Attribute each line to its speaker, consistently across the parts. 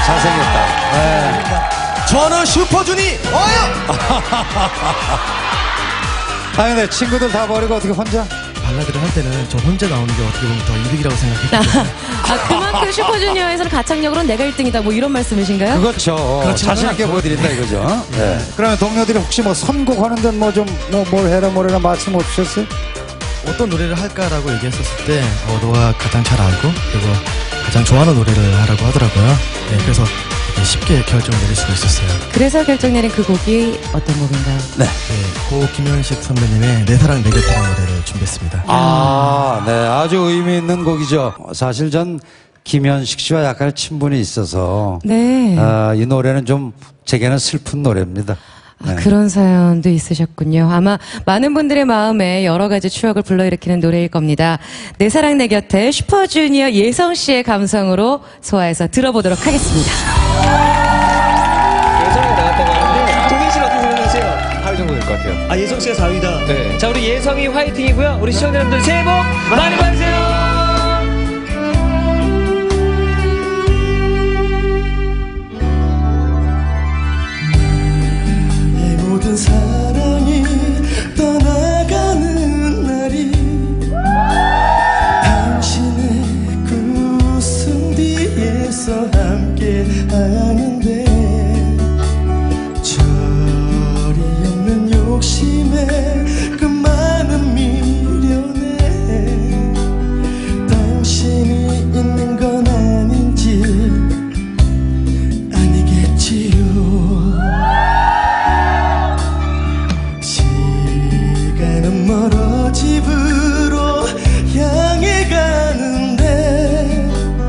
Speaker 1: 잘생겼다. 네.
Speaker 2: 저는 슈퍼주니 어요.
Speaker 1: 아 근데 친구들 다 버리고 어떻게 혼자?
Speaker 2: 발라드를 할 때는 저 혼자 나오는 게 어떻게 보면 더 이득이라고 생각했거든요.
Speaker 3: 그만큼 슈퍼주니어에서는 가창력으로는 내가 1등이다 뭐 이런 말씀이신가요?
Speaker 1: 그렇죠. 자신 있게 보여드린다 이거죠. 네. 그러면 동료들이 혹시 뭐 선곡하는 데는 뭐 좀 뭘 해라 뭘 해라 말씀 없으셨어요?
Speaker 2: 어떤 노래를 할까라고 얘기했었을 때 너가 가장 잘 알고 그리고 가장 좋아하는 노래를 하라고 하더라고요. 네, 그래서 쉽게 결정을 내릴 수가 있었어요.
Speaker 3: 그래서 결정 내린 그 곡이 어떤 곡인가요?
Speaker 1: 네.
Speaker 2: 고 김현식 선배님의 내 사랑 내 곁이라는 노래를 준비했습니다.
Speaker 1: 네. 아주 의미 있는 곡이죠. 사실 전 김현식 씨와 약간의 친분이 있어서
Speaker 3: 네.
Speaker 1: 이 노래는 좀 제게는 슬픈 노래입니다. 네.
Speaker 3: 그런 사연도 있으셨군요. 아마 많은 분들의 마음에 여러 가지 추억을 불러일으키는 노래일 겁니다. 내 사랑 내 곁에 슈퍼주니어 예성 씨의 감성으로 소화해서 들어보도록 하겠습니다.
Speaker 4: 예성이 나갔다고 하는데 동현 씨는 어떻게 생각하세요? 4위 정도 될 것 같아요.
Speaker 5: 아, 예성 씨가 4위다.
Speaker 4: 네. 자, 우리 예성이 화이팅이고요. 우리 시청자분들 새해 복 많이 받으세요.
Speaker 5: 모든 사랑이 떠나가는 날이 당신의 그 웃음 뒤에서 함께 하는데 절이 없는 욕심에 그 많은 미련에 당신이 있는 건 아닌지 아니겠지요. 멀어 집으로 향해 가는데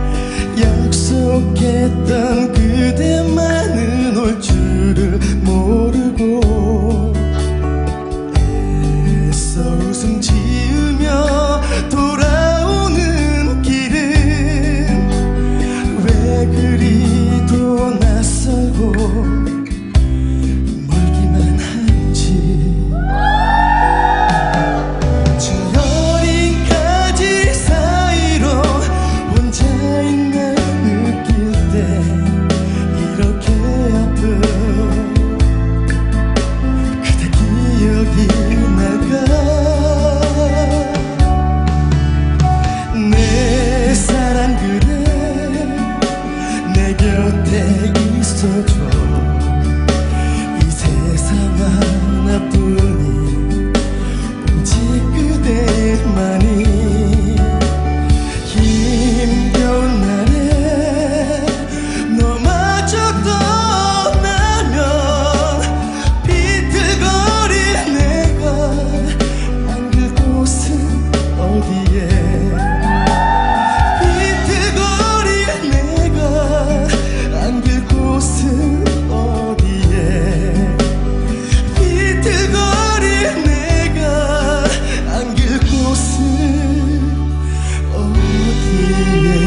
Speaker 5: 약속했던 그대만은 올 줄을 모르고 애써 웃음 지으며 돌아오는 길은 왜 그리도 낯설고 이 세상 하나뿐인 오직 그대만이 힘겨운 날에 너마저 떠나면 비틀거릴 내가 안길 곳은 어디에 비틀거릴 내가 안길 곳은 어디에 비틀거릴 내가 안길 곳은 어디에.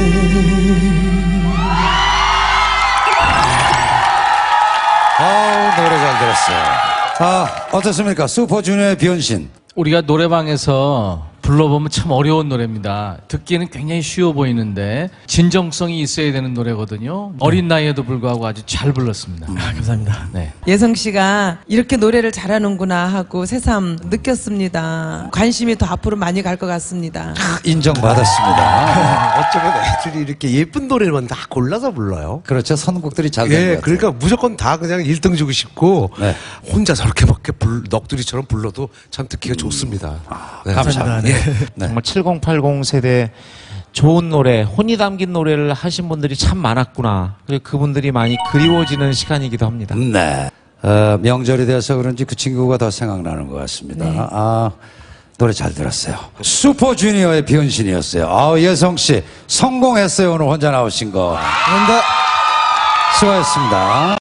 Speaker 1: 노래 잘 들었어요. 어떻습니까? 슈퍼주니어의 변신.
Speaker 6: 우리가 노래방에서 불러보면 참 어려운 노래입니다. 듣기에는 굉장히 쉬워 보이는데 진정성이 있어야 되는 노래거든요. 어린 나이에도 불구하고 아주 잘 불렀습니다.
Speaker 2: 감사합니다.
Speaker 6: 네.
Speaker 7: 예성 씨가 이렇게 노래를 잘하는구나 하고 새삼 느꼈습니다. 관심이 더 앞으로 많이 갈 것 같습니다.
Speaker 1: 인정받았습니다.
Speaker 8: 어쩌면 애들이 이렇게 예쁜 노래만 다 골라서 불러요.
Speaker 1: 그렇죠. 선곡들이 잘 된 것
Speaker 8: 예,
Speaker 1: 같아요.
Speaker 8: 그러니까 무조건 다 그냥 1등 주고 싶고
Speaker 1: 네.
Speaker 8: 혼자 저렇게 막 넋두리처럼 불러도 참 듣기가 좋습니다. 네.
Speaker 1: 감사합니다.
Speaker 2: 네.
Speaker 1: 네.
Speaker 9: 정말 7080 세대 좋은 노래, 혼이 담긴 노래를 하신 분들이 참 많았구나. 그리고 그분들이 많이 그리워지는 시간이기도 합니다.
Speaker 1: 네. 명절이 돼서 그런지 그 친구가 더 생각나는 것 같습니다.
Speaker 3: 네.
Speaker 1: 노래 잘 들었어요. 슈퍼주니어의 변신이었어요. 예성 씨 성공했어요. 오늘 혼자 나오신 거.
Speaker 2: 감사합니다.
Speaker 1: 수고하셨습니다.